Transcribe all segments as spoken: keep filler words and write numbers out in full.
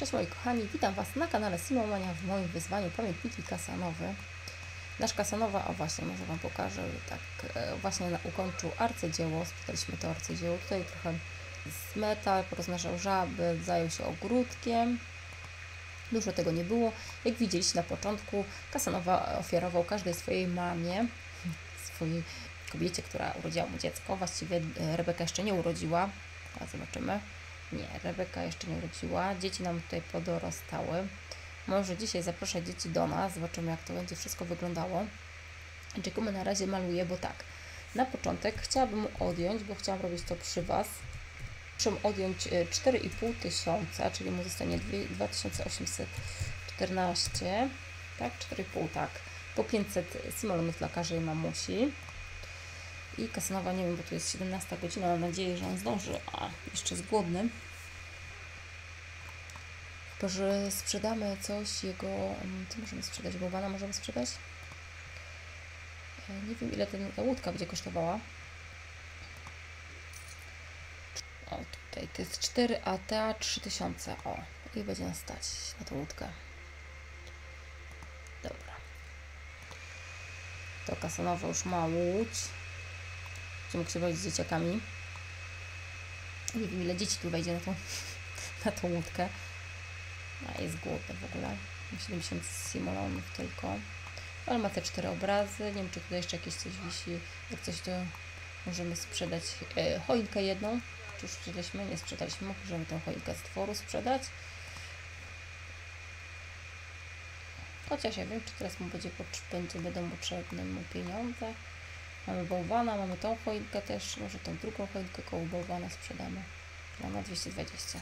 Cześć moi kochani, witam Was na kanale Simomania w moim wyzwaniu Pamiętniki Kasanowy. Nasz Kasanowa, o właśnie, może Wam pokażę, tak e, właśnie ukończył arcydzieło, spytaliśmy to arcydzieło, tutaj trochę zmetał, porozmnażał żaby, zajął się ogródkiem. Dużo tego nie było. Jak widzieliście na początku, Kasanowa ofiarował każdej swojej mamie, swojej kobiecie, która urodziła mu dziecko. Właściwie Rebeka jeszcze nie urodziła, a zobaczymy. Nie, Rebeka jeszcze nie urodziła. Dzieci nam tutaj podorastały. Może dzisiaj zaproszę dzieci do nas. Zobaczymy, jak to będzie wszystko wyglądało. Jackumy na razie maluję, bo tak. Na początek chciałabym mu odjąć, bo chciałam robić to przy Was. Muszę odjąć cztery i pół tysiąca, czyli mu zostanie dwa tysiące osiemset czternaście. Tak, cztery i pół, tak. Po pięćset simolonów dla każdej mamusi. I Kasanowa, nie wiem, bo tu jest siedemnasta godzina, mam nadzieję, że on zdąży, a jeszcze jest głodny. Chyba że sprzedamy coś jego, co możemy sprzedać? Bałwana możemy sprzedać? Nie wiem, ile ten, ta łódka będzie kosztowała. O, tutaj to jest cztery, a ta trzy tysiące. O, i będzie nas stać na tą łódkę. Dobra. To Kasanowa już ma łódź. Będzie mógł się bawić z dzieciakami. Nie wiem, ile dzieci tu wejdzie na tą, na tą łódkę. A jest głodny w ogóle. siedemdziesiąt simolonów tylko. Ale ma te cztery obrazy. Nie wiem, czy tutaj jeszcze jakieś coś wisi. Jak coś, to możemy sprzedać e, choinkę jedną. Czy już sprzedaliśmy? Nie sprzedaliśmy. Możemy tę choinkę z tworu sprzedać. Chociaż ja wiem, czy teraz mu będzie, będzie będą potrzebne mu pieniądze. Mamy bałwana, mamy tą choinkę też. Może tą drugą choinkę koło bałwana sprzedamy. No, na dwieście dwadzieścia.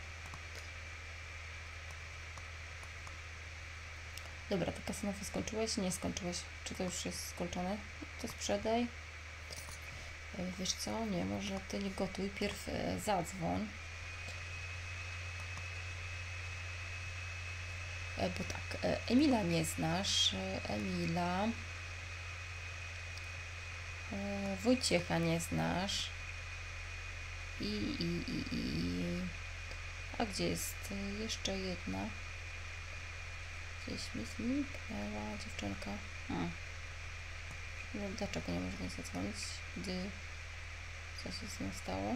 Dobra, to Kasanowa skończyłeś? Nie skończyłeś. Czy to już jest skończone? To sprzedaj. Wiesz co? Nie, może Ty nie gotuj. Pierw e, zadzwoń. E, bo tak, e, Emila nie znasz. E, Emila. E, Wojciecha nie znasz. I, i, i, i. A gdzie jest jeszcze jedna? Gdzieś mi zniknęła dziewczynka. Hmm. No, dlaczego nie można zadzwonić, gdy coś się z nią stało?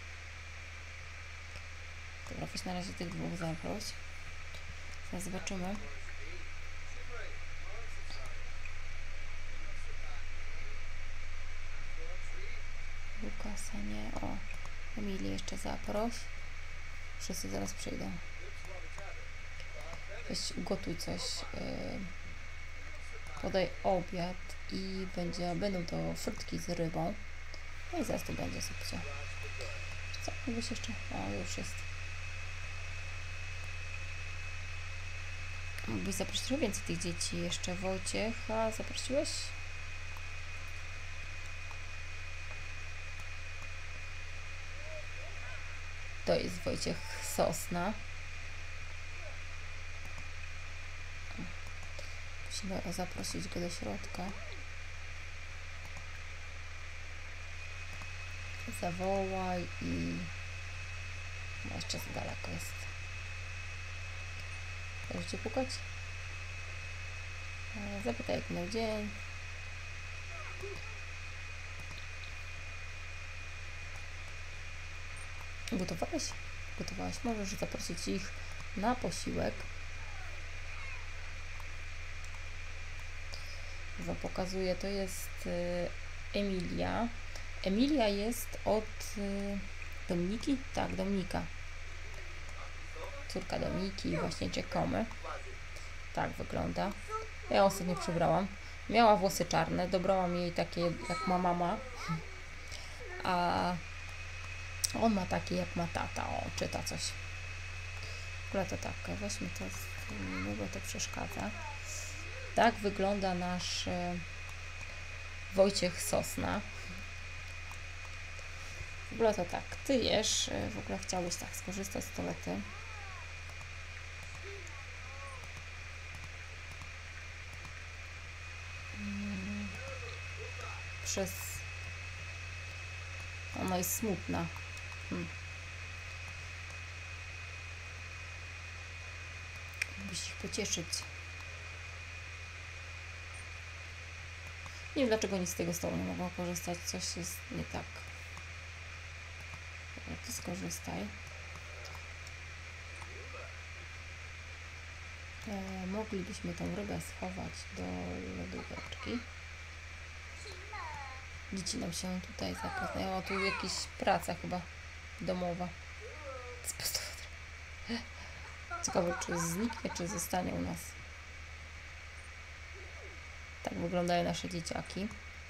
Dobra, weź na razie tych dwóch zaproś. Zaraz zobaczymy. Lukasa nie. O, Emilię jeszcze zaproś. Wszyscy zaraz przyjdą. Weź ugotuj coś. Yy, podaj obiad i będzie, będą to frytki z rybą. No i zaraz to będzie subcie. Co? Mógłbyś jeszcze? O, już jest. Mógłbyś zaprosić trochę więcej tych dzieci. Jeszcze Wojciecha zaprosiłeś? To jest Wojciech Sosna. Musimy zaprosić go do środka. Zawołaj i... No jeszcze za daleko jest. Chcesz pukać? Zapytaj, jak minął dzień. Gotowałeś? Gotowałeś. Możesz zaprosić ich na posiłek. Wam pokazuję, to jest y, Emilia. Emilia jest od y, Dominiki? Tak, Dominika. Córka Dominiki, właśnie Jackumy. Tak wygląda. Ja ostatnio przybrałam. Miała włosy czarne, dobrałam jej takie jak ma mama. A on ma takie jak ma tata. O, czyta coś. W ogóle to tak, weźmy to, bo to przeszkadza. Tak wygląda nasz e, Wojciech Sosna. W ogóle to tak, Ty jesz, e, w ogóle chciałbyś tak skorzystać z toalety. Hmm. Przez... Ona jest smutna. Hmm. pocieszyć. Nie wiem, dlaczego nic z tego stołu nie mogą korzystać. Coś jest nie tak. Dobra, ty skorzystaj. E, moglibyśmy tą rybę schować do lodóweczki. Dzieci nam się tutaj zapoznają. O, tu jakaś praca chyba domowa. Ciekawe, czy zniknie, czy zostanie u nas. Tak wyglądają nasze dzieciaki.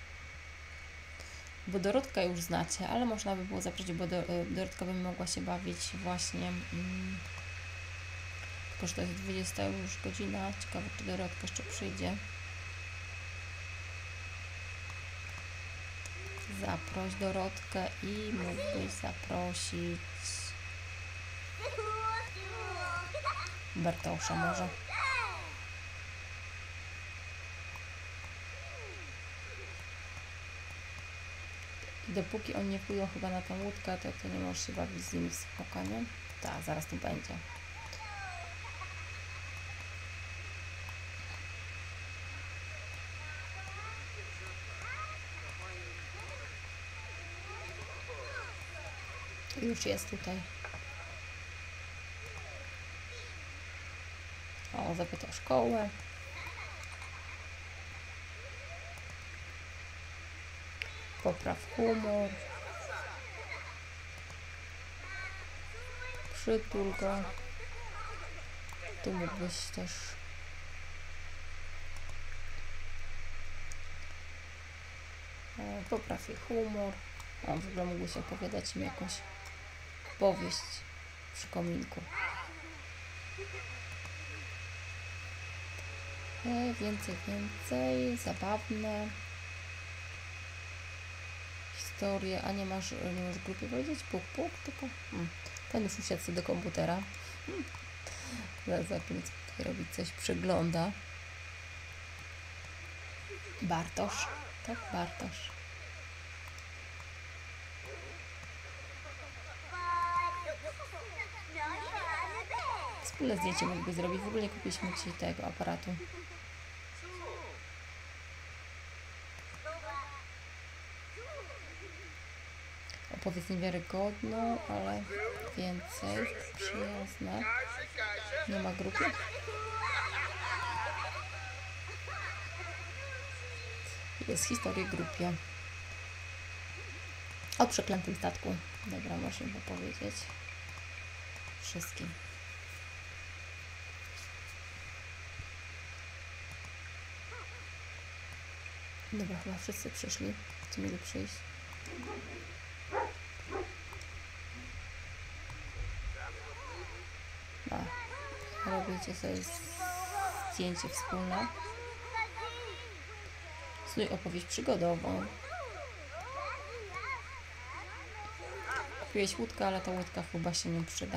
Bo Dorotka już znacie, ale można by było zaprosić, bo do, Dorotka by mogła się bawić właśnie. Mm, tylko, że to jest dwudziesta już godzina. Ciekawe, czy Dorotka jeszcze przyjdzie. Zaproś Dorotkę i mógłbyś zaprosić Bartosza może. I dopóki oni nie pójdą chyba na tą łódkę, to, to nie możesz się bawić z nimi w spokojnie. Tak, zaraz tu będzie. Już jest tutaj. O, zapytał szkołę. Popraw humor. Przytul go. Tu mógłbyś też popraw jej humor. O, w ogóle mógłbyś opowiadać im jakąś powieść przy kominku. E, więcej, więcej. Zabawne. Historie. A nie masz, nie masz grupy powiedzieć? Puk, puk, tylko. Hmm. Ten już usiadł sobie do komputera. Hmm. Zaraz zobaczymy, co tutaj robić. Coś przegląda. Bartosz. Tak, Bartosz. Wspólne zdjęcie mógłby zrobić. W ogóle nie kupiliśmy Ci tego aparatu. Opowiedz niewiarygodną, ale więcej. Przyjazne. Nie ma grupy. Jest historia grupie. O przeklętym statku. Dobra, możemy powiedzieć wszystkim. Dobra, chyba wszyscy przyszli, co mieli przyjść. A, robicie sobie zdjęcie wspólne. Snuj opowieść przygodową. Kupiłeś łódkę, ale ta łódka chyba się nie przyda.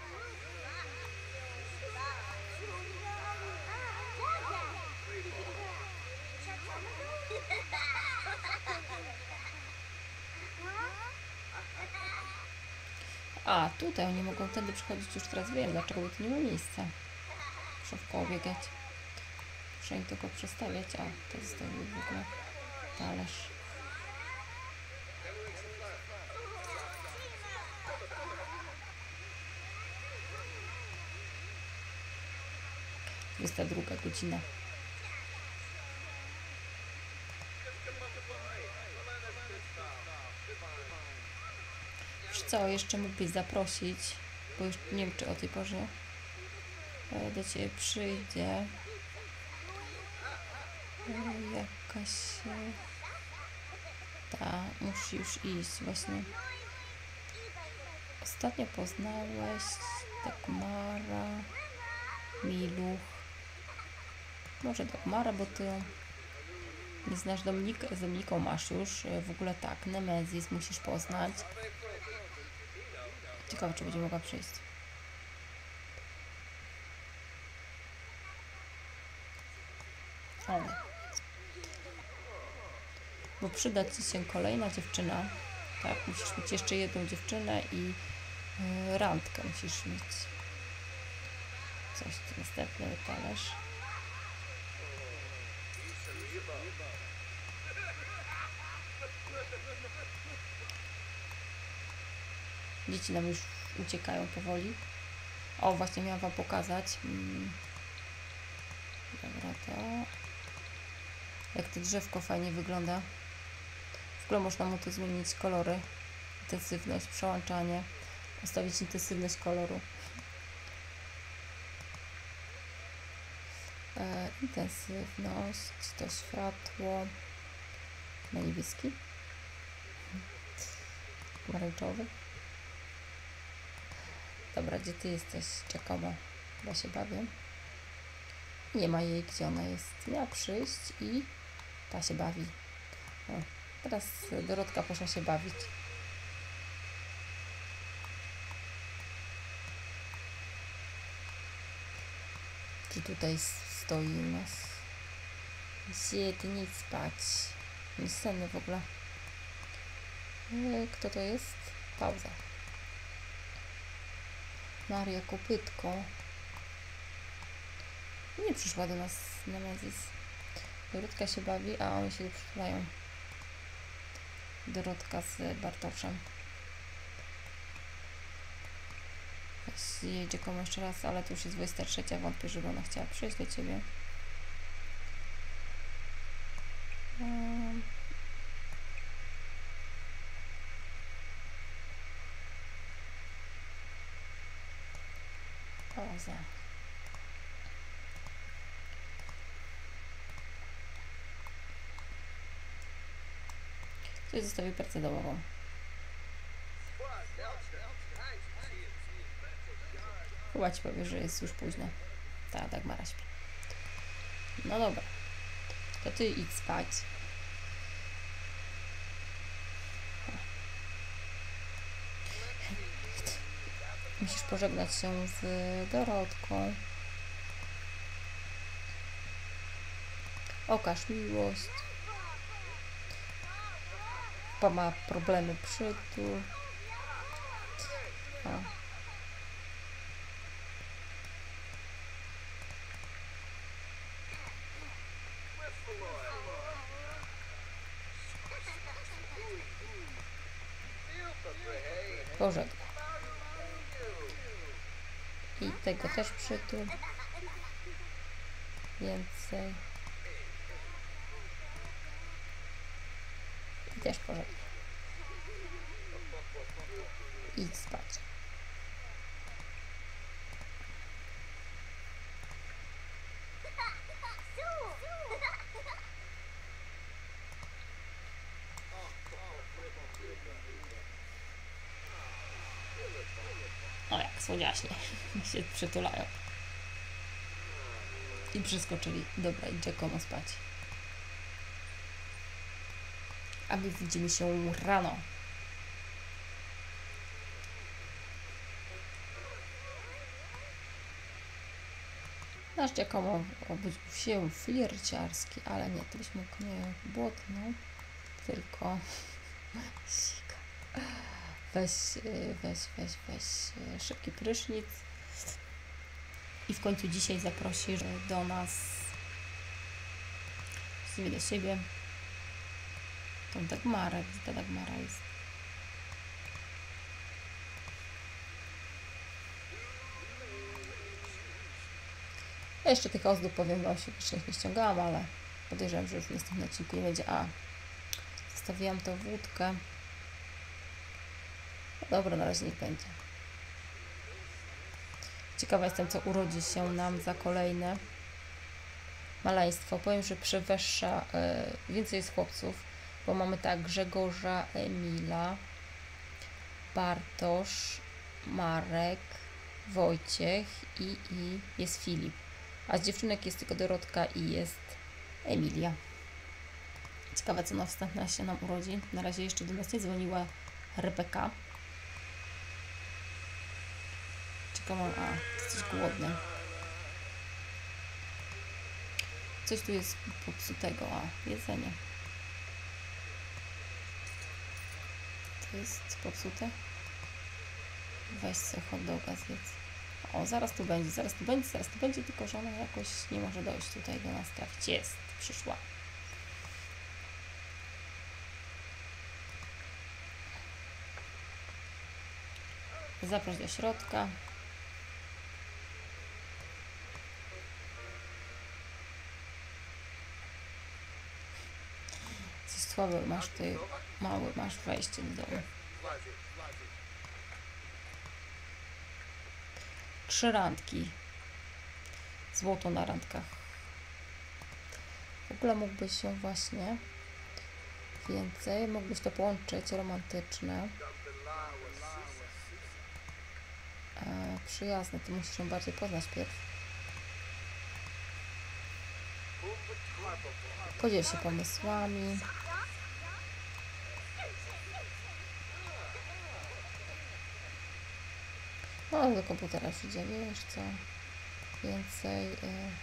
A, tutaj oni mogą wtedy przychodzić, już teraz wiem, dlaczego tu nie ma miejsca. Muszę w koło biegać. Muszę im tylko przestawiać, a to jest to w ogóle talerz. dwudziesta druga godzina. Wiesz co, jeszcze mógłbyś zaprosić, bo już nie wiem, czy o tej porze do Ciebie przyjdzie jakaś ta, musi już iść właśnie. Ostatnio poznałeś Dagmara, Miluch, może Dagmara, bo Ty nie znasz Dominika, z Dominiką masz już, w ogóle tak, Nemezis musisz poznać. Ciekawe, czy będzie mogła przyjść. Ale. Bo przyda Ci się kolejna dziewczyna. Tak, musisz mieć jeszcze jedną dziewczynę i yy, randkę musisz mieć. Coś tu następny talerz. Dzieci nam już uciekają powoli. O, właśnie miałam wam pokazać. Hmm. Dobra, to... Jak to drzewko fajnie wygląda. W ogóle można mu tu zmienić kolory. Intensywność, przełączanie. Ustawić intensywność koloru. E, intensywność, to światło. Na niebieski. Pomarańczowy. Dobra, gdzie ty jesteś? Czekamo. Chyba się bawię. Nie ma jej, gdzie ona jest. Miała przyjść i ta się bawi. O, teraz Dorotka poszła się bawić. Czy tutaj stoi u nas? Gdzie ty nic spać? Nie senny w ogóle. Kto to jest? Pauza. Maria Kopytko. Nie przyszła do nas Nemezis. Dorotka się bawi, a oni się przytulają. Dorotka z Bartoszem. Jedzie komu jeszcze raz, ale to już jest dwudziesta trzecia. Wątpię, żeby ona chciała przyjść do ciebie. Um. Pauza. Ktoś zostawił pracę domową. Chyba ci powie, że jest już późno. Ta Dagmara śpi. No dobra. To ty idź spać. Musisz pożegnać się z Dorotką. Okaż miłość. Chyba ma problemy przytul. O. Pożegnaj. I tego też przytul. Więcej. I też pożegnaj. Idź spać. O, jak słodziaśnie się przytulają. I przeskoczyli. Dobra, idzie komu spać. A my widzimy się rano. Nasz Giacomo obudził się flirciarski, ale nie, to byśmy nie błotną, tylko sika. Weź, weź, weź, weź szybki prysznic i w końcu dzisiaj zaprosi do nas do siebie tą Dagmarę, gdzie ta Dagmara jest. Ja jeszcze tych ozdób, powiem wam, się jeszcze nie ściągałam, ale podejrzewam, że już w następnym odcinku nie będzie. A, zostawiłam tą wódkę. No dobra, na razie niech będzie. Ciekawa jestem, co urodzi się nam za kolejne maleństwo. Powiem, że przewyższa y, więcej jest chłopców, bo mamy tak Grzegorza, Emila, Bartosz, Marek, Wojciech i, i jest Filip. A z dziewczynek jest tylko Dorotka i jest Emilia. Ciekawe, co następna się nam urodzi. Na razie jeszcze do nas nie dzwoniła Rebeka. Czekam, a, jesteś głodny. Coś tu jest popsutego, a, jedzenie. To jest popsute? Weź sobie hot doga zjedz. O, O, zaraz tu będzie, zaraz tu będzie, zaraz tu będzie, tylko że ona jakoś nie może dojść tutaj do nas trafić. Jest, przyszła. Zaproś do środka. Coś słaby masz ty, mały, masz wejście do domu. Trzy randki. Złoto na randkach. W ogóle mógłbyś się właśnie więcej, mógłbyś to połączyć, romantyczne. E, przyjazne, ty musisz się bardziej poznać pierw. Podziel się pomysłami. No, do komputera już idzie, wiesz co, więcej. Y...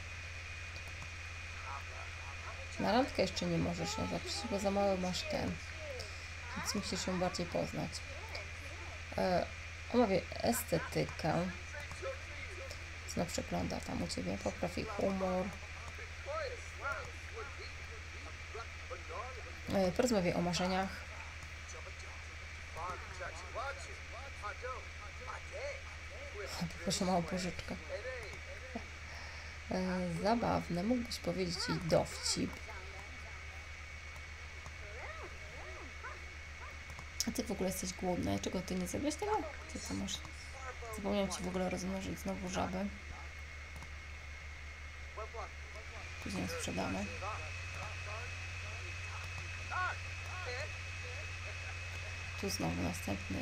Na randkę jeszcze nie możesz się zaprosić, bo za mały masz ten, więc musisz ją bardziej poznać. E, omawiaj estetykę. Co przegląda tam u Ciebie? Popraw jej humor. E, porozmawiaj o marzeniach. Poproszę małą pożyczkę. E, zabawne. Mógłbyś powiedzieć jej dowcip. A Ty w ogóle jesteś głodna. Czego Ty nie zrobiłeś tego? Ty co masz? Zapomniałam Ci w ogóle rozmnożyć znowu żabę. Później ją sprzedamy. Tu znowu następny.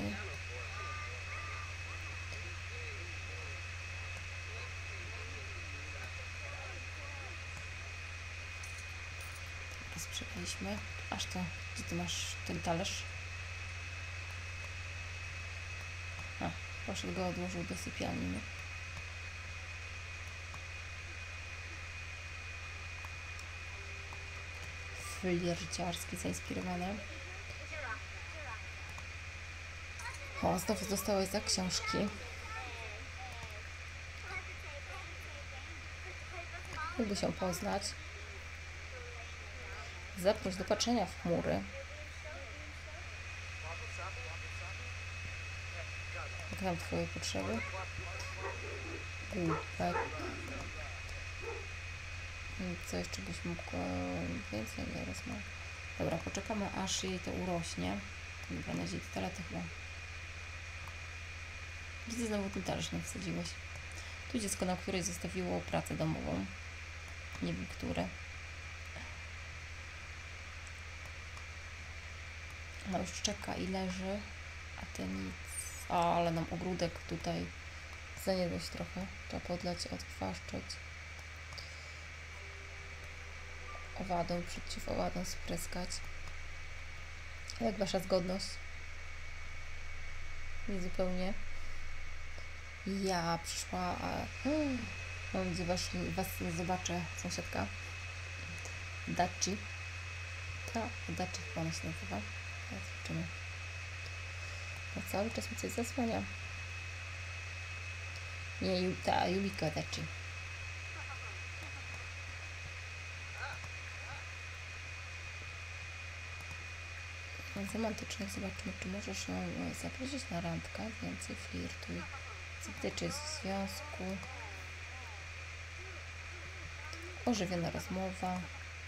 Sprzedaliśmy. Aż to, gdzie Ty masz ten talerz? A, poszedł go odłożył do sypialni. Flirciarski, zainspirowane. O, znowu dostałeś za książki. Mógłby się poznać. Zaproś do patrzenia w chmury. Jak tam Twoje potrzeby? Głupek. Co jeszcze byś mógł więcej nie rozmawiać? Dobra, poczekamy aż jej to urośnie. Dobra, na dzieci toalety chyba. Widzę, znowu ten talerz nie wsadziłeś. Tu dziecko, na której zostawiło pracę domową. Nie wiem, które. Ona już czeka i leży, a Ty nic. O, ale nam ogródek tutaj zaniedbać trochę. Trzeba podlać, odkwaszczać. Owadą, przeciw owadom spryskać. Jak Wasza zgodność? Nie zupełnie. Ja przyszła, a mam nadzieję, was, was nie zobaczę, sąsiadka. Daci. Ta, Daci chyba ona się nazywa. Teraz zobaczymy. No cały czas mi coś zasłania. Nie, ta Julika Daci. Z romantycznych zobaczymy, czy możesz ją zaprosić na randkę, więcej flirtuj. Zapytaj, czy jest w związku. Ożywiona rozmowa.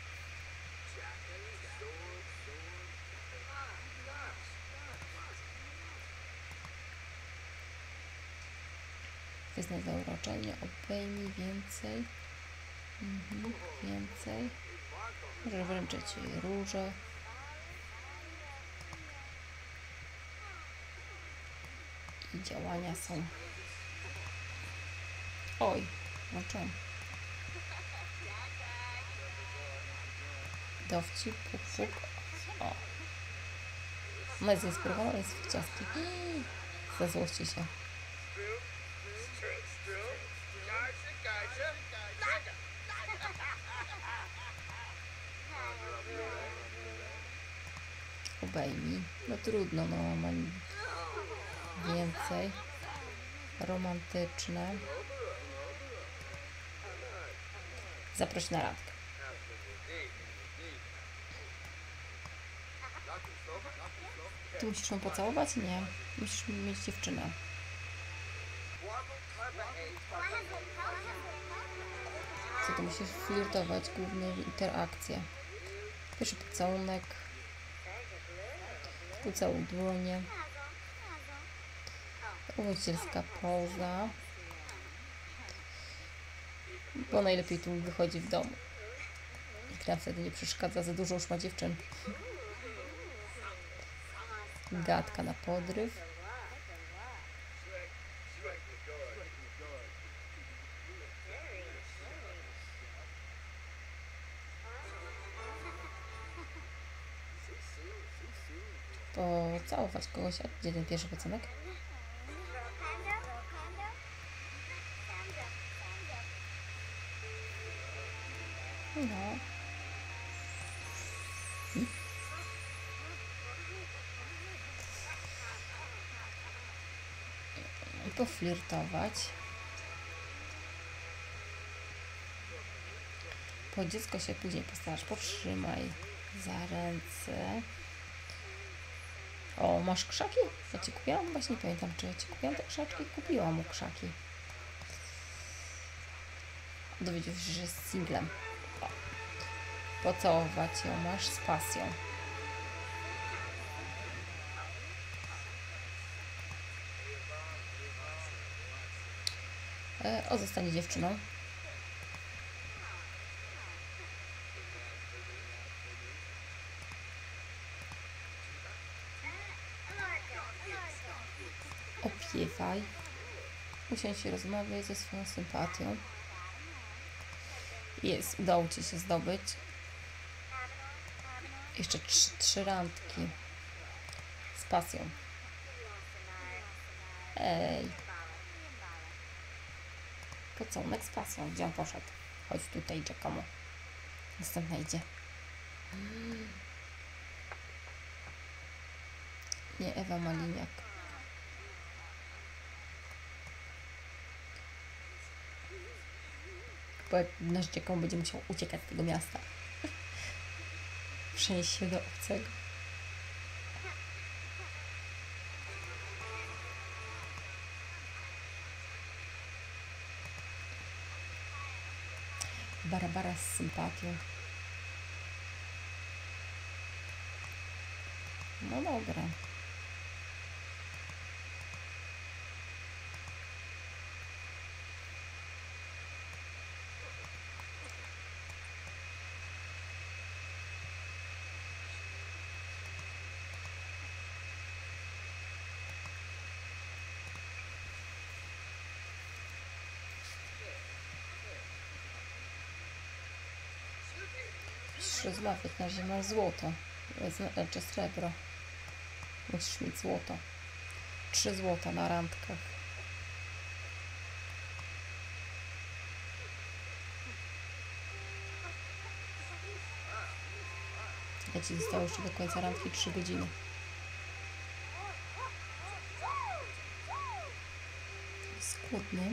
Wyznaj zauroczenie, obejmij więcej. Mhm, więcej. Może wręczyć jej róże. I działania są. Oj, włączyłam. Dowcip, puk, puk. O. Ona jest zainspirowana, jest w ciastki. Zazłości się. Obejmij. No trudno, no mam więcej. romantyczne. Zaproś na randkę. Ty musisz ją pocałować? Nie. Musisz mieć dziewczynę. Co to musisz flirtować, głównie interakcje. Pierwszy pocałunek. Ucałuj dłonie. Uwodzicielska poza. Bo najlepiej tu wychodzi w domu. Nikt nam wtedy nie przeszkadza, za dużo już ma dziewczyn. Gadka na podryw. Pocałować kogoś. A gdzie ten pierwszy pocałunek? No. Hmm. Poflirtować. Po dziecko się później postarasz. Potrzymaj za ręce. O, masz krzaki? Ja ci kupiłam? Właśnie nie pamiętam, czy ja ci kupiłam te krzaczki. Kupiłam mu krzaki. Dowiedział się, że jest singlem. O. Pocałować ją masz z pasją. E, o, zostanie dziewczyną. Opiewaj. Usiądź i rozmawiaj ze swoją sympatią. Jest, udało ci się zdobyć. Jeszcze trzy, trzy randki. Z pasją. Ej. Pocałunek z pasją. Gdzie on poszedł? Chodź tutaj, czekamy. Następna idzie. Nie, Ewa Maliniak. Bo jak nasz dziekon będzie musiał uciekać z tego miasta. Przenieść się do obcego. Barbara z sympatią. No dobra. Musisz rozmawiać, na razie masz złoto. Znaczy srebro. Musisz mieć złoto. Trzy złota na randkach. Ja ci zostało jeszcze do końca randki trzy godziny. Skłodny.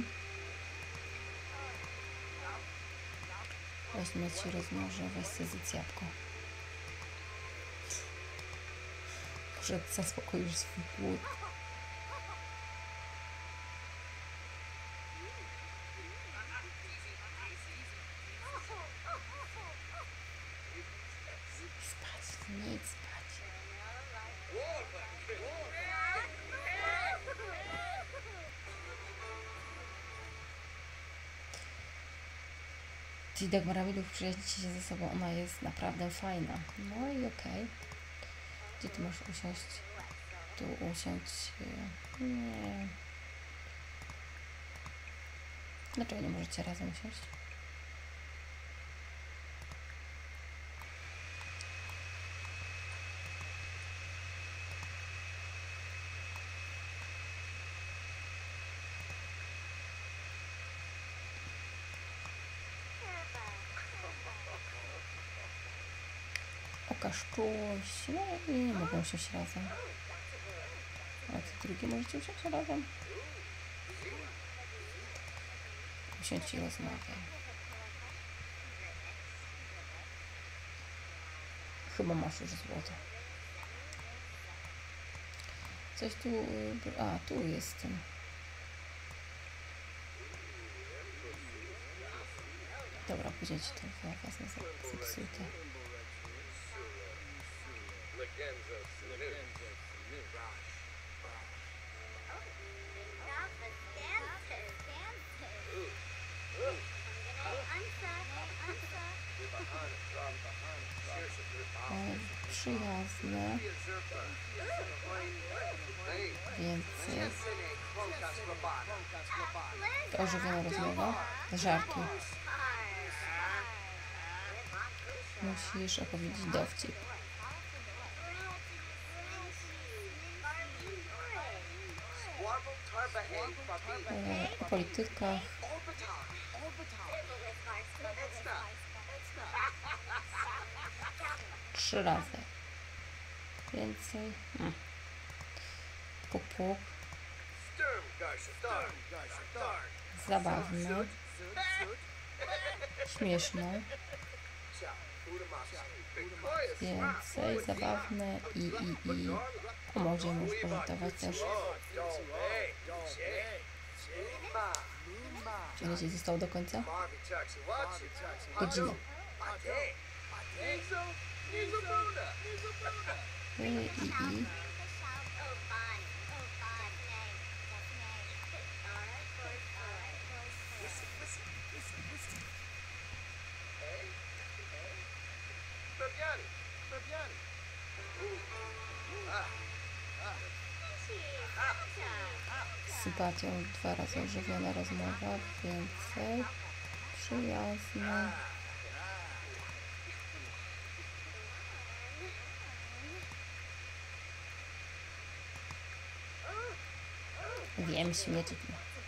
Weźmy ci rozmoże, weź sobie zjedz jabłko. Może zaspokoisz swój głód. Spać, nie idź spać. Ci Dagmaramidów przyjaźnicie się ze sobą, ona jest naprawdę fajna. No i okej. Okay. Gdzie ty masz usiąść? Tu usiąść. Nie. Dlaczego nie możecie razem usiąść? Okaż czułość. No i nie mogą usiąść razem. A co drugie możecie usiąść razem? usiądź i rozmawiaj. Chyba masz już złoto. Coś tu... A, tu jestem. Dobra, później ci to wezmę zepsute. E, przyjazne. Więcej. To ożywiona rozmowa. Żarty. Musisz opowiedzieć dowcip. E, o politykach. Trzy razy. Więcej. Hmm. Puk, puk. Zabawne. Śmieszne. Więcej. Zabawne i, i, i. O modzie możesz pożartować też. Ile ci zostało do końca? Godzinę. I, i, i. Z sympatią dwa razy ożywiona rozmowa. Więcej. Przyjazne. Wiem, śmieci.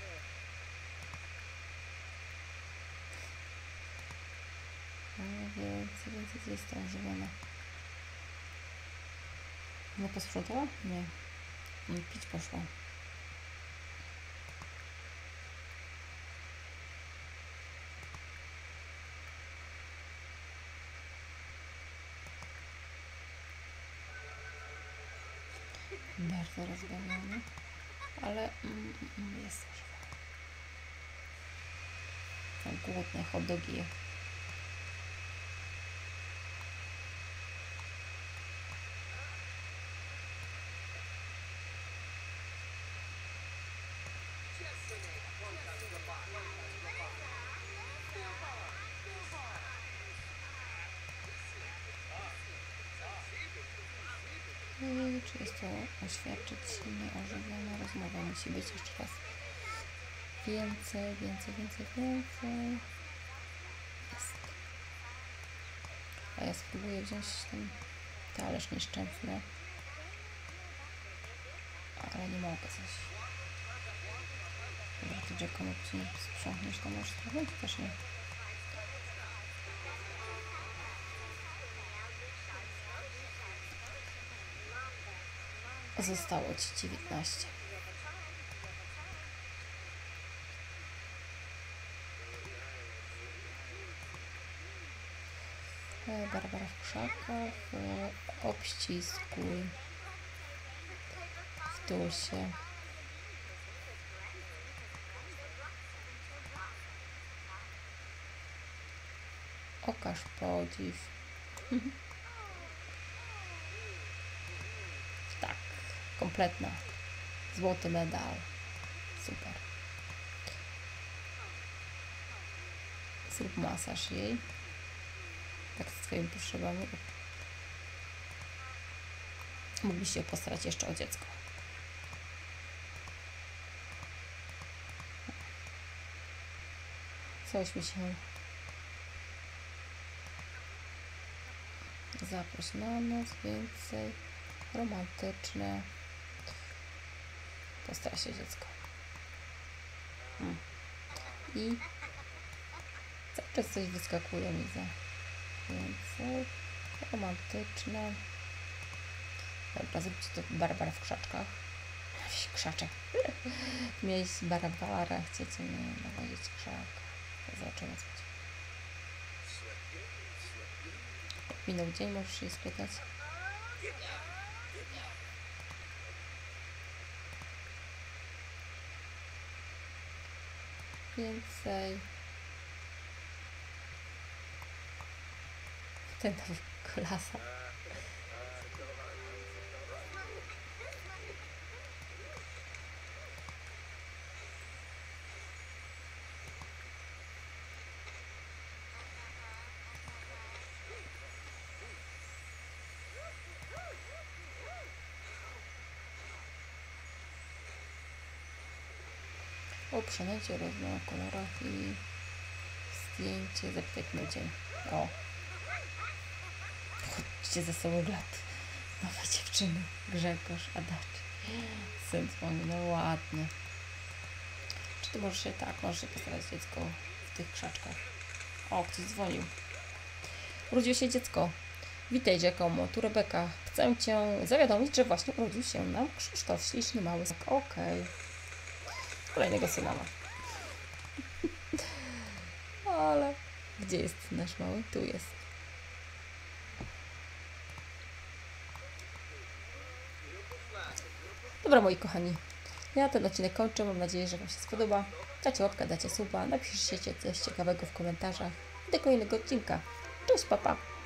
Więcej, więcej jest to ożywiona. Nie posprzątała? Nie. Pić poszła. Bardzo rozbawiony, ale mm, mm, jest ożywiony. Są głodne hot dogi. I czy jest to oświadczyć nieożywiona rozmowa? Musi być jeszcze raz. Więcej, więcej, więcej, więcej. Jest. A ja spróbuję wziąć ten talerz nieszczęsny. Ale nie mogę coś. Dobra, to Jacko, jak się nie sprzątniesz, to możesz spróbować? Też nie. Zostało ci dziewiętnaście. Barbara w krzakach. Obściskuj. Wtul się. Okaż podziw. Tak. Kompletna. Złoty medal. Super. Zrób masaż jej. Tak z twoimi potrzebami. Mogliście się postarać jeszcze o dziecko. Coś mi się... Zaproś na noc, więcej. Romantyczne. Postaraj się dziecko. Hmm. I cały czas coś wyskakuje mi za więcej. Romantyczne. Dobra, zróbcie to Barbara w krzaczkach. Krzaczek. Mieć Barbara, chcecie mnie nawozić krzak. Zobaczymy co będzie. Jak minął dzień, możesz się spytać. Więcej. Ten tam klasa. O, przynęcie rozmów o kolorach i zdjęcie, zapytać na dzień. O. Chodźcie ze sobą lat. Nowe dziewczyny. Grzegorz, Adaczy. Syn dzwoni, no ładnie. Czy ty możesz się, tak, możesz się postarać dziecko w tych krzaczkach. O, ktoś dzwonił. Urodziło się dziecko. Witaj, Giacomo, tu Rebeka. Chcę Cię zawiadomić, że właśnie urodził się nam Krzysztof, śliczny mały sak. Okej. Okay. Kolejnego syna ma. Ale gdzie jest nasz mały? Tu jest. Dobra, moi kochani. Ja ten odcinek kończę. Mam nadzieję, że Wam się spodoba. Dacie łapkę, dacie suba, napiszcie coś ciekawego w komentarzach. Do kolejnego odcinka. Cześć, papa!